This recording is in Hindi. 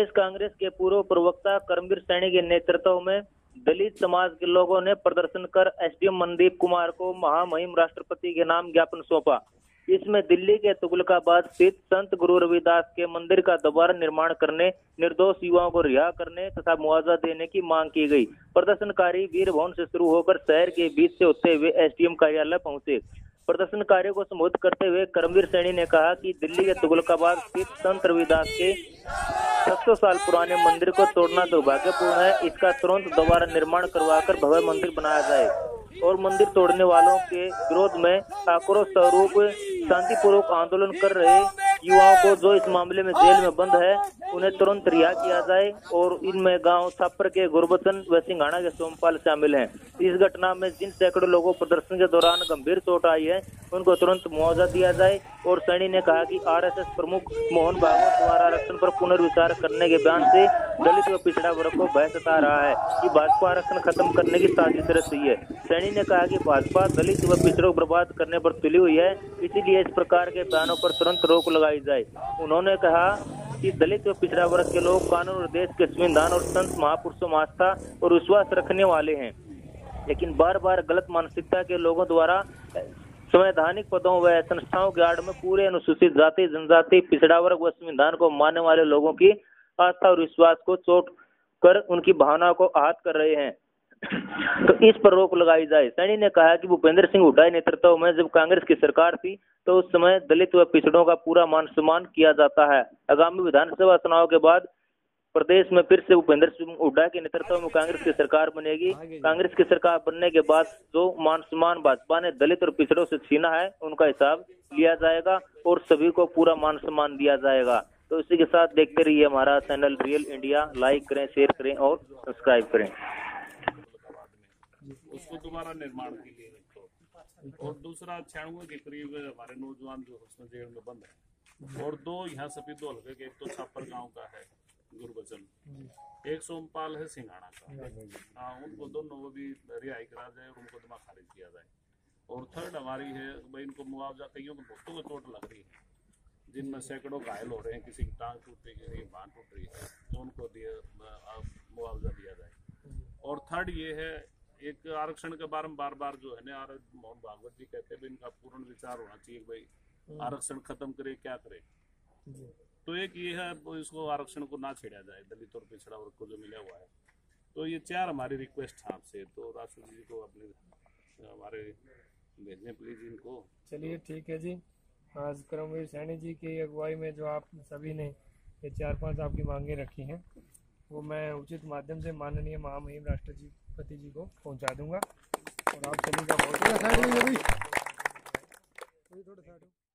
प्रदेश कांग्रेस के पूर्व प्रवक्ता कर्मवीर सैनी के नेतृत्व में दलित समाज के लोगों ने प्रदर्शन कर एसडीएम मनदीप कुमार को महामहिम राष्ट्रपति के नाम ज्ञापन सौंपा। इसमें दिल्ली के तुगलकाबाद स्थित संत गुरु रविदास के मंदिर का दोबारा निर्माण करने, निर्दोष युवाओं को रिहा करने तथा मुआवजा देने की मांग की गई। प्रदर्शनकारी वीर भवन से शुरू होकर शहर के बीच से होते हुए एसडीएम कार्यालय पहुंचे। प्रदर्शनकारियों को संबोधित करते हुए कर्मवीर सैनी ने कहा कि दिल्ली के तुगलकाबाद स्थित संत रविदास के 700 साल पुराने मंदिर को तोड़ना दुर्भाग्यपूर्ण है। इसका तुरंत दोबारा निर्माण करवाकर भव्य मंदिर बनाया जाए और मंदिर तोड़ने वालों के विरोध में आक्रोश स्वरूप शांतिपूर्वक आंदोलन कर रहे युवाओं को जो इस मामले में जेल में बंद है उन्हें तुरंत रिहा किया जाए और इनमें गांव छापर के गुरबचन व सिंघाना के सोमपाल शामिल हैं। इस घटना में जिन सैकड़ों लोगों को प्रदर्शन के दौरान गंभीर चोट आई है उनको तुरंत मुआवजा दिया जाए। और सैनी ने कहा कि आरएसएस प्रमुख मोहन भागवत द्वारा आरक्षण पर पुनर्विचार करने के बयान से दलित व पिछड़ा वर्ग को भय सता रहा है कि भाजपा आरक्षण खत्म करने की साजिश रच रही है। सैनी ने कहा कि भाजपा दलित व पिछड़ों को बर्बाद करने पर तुली हुई है, इसीलिए इस प्रकार के बयानों पर तुरंत रोक लगाई जाए। उन्होंने कहा कि दलित व पिछड़ा वर्ग के लोग कानून और देश के संविधान और संत महापुरुषों में आस्था और विश्वास रखने वाले हैं, लेकिन बार बार गलत मानसिकता के लोगों द्वारा संवैधानिक पदों व संस्थाओं के आड़ में पूरे अनुसूचित जाति, जनजाति, पिछड़ा वर्ग व संविधान को मानने वाले लोगों की आस्था और विश्वास को चोट कर उनकी भावनाओं को आहत कर रहे हैं, तो इस पर रोक लगाई जाए। सैनी ने कहा कि भूपेंद्र सिंह हुड्डा नेतृत्व में जब कांग्रेस की सरकार थी तो उस समय दलित व पिछड़ों का पूरा मान सम्मान किया जाता है। आगामी विधानसभा चुनाव के बाद प्रदेश में फिर से भूपेंद्र सिंह हुड्डा के नेतृत्व में कांग्रेस की सरकार बनेगी। कांग्रेस की सरकार बनने के बाद जो मान सम्मान भाजपा ने दलित और पिछड़ों से छीना है उनका हिसाब लिया जाएगा और सभी को पूरा मान सम्मान दिया जाएगा। तो इसी के साथ देखते रहिए हमारा चैनल रियल इंडिया। लाइक करें, शेयर करें और सब्सक्राइब करें। उसको दोबारा निर्माण के लिए और दूसरा 96 के करीब हमारे नौजवान जो उसमें जेल में बंद है और 2 यहाँ सफेद हल्के के, एक तो छापर गांव का है गुरबचन, एक सोमपाल है सिंघाना का। उनको दोनों को भी रिहाई करा जाए और उनको मुकदमा खारिज किया जाए। और थर्ड हमारी है भाई इनको मुआवजा, कईयों को बहुतों को चोट लग रही है जिनमें सैकड़ों घायल हो रहे हैं, किसी की टांग टूट रही है, किसी की बांह टूट रही है, तो उनको मुआवजा दिया जाए। और थर्ड ये है एक आरक्षण के बारे में बार बार जो है ना मोहन भागवत जी कहते हैं इनका पूर्ण विचार होना चाहिए, भाई आरक्षण खत्म करे क्या करे। तो एक ये है इसको आरक्षण को ना छेड़ा जाए, दलित और पिछड़ा वर्ग को जो मिला हुआ है। तो ये 4 हमारी रिक्वेस्ट है आपसे, तो राष्ट्रपति जी को अपने हमारे भेजने प्लीज इनको। चलिए ठीक है जी। आज कर्मवीर सैनी जी की अगुवाई में जो आप सभी ने ये 4-5 आपकी मांगे रखी हैं वो मैं उचित माध्यम से माननीय महामहिम राष्ट्रपति जी को पहुंचा दूंगा। और आप सभी का बहुत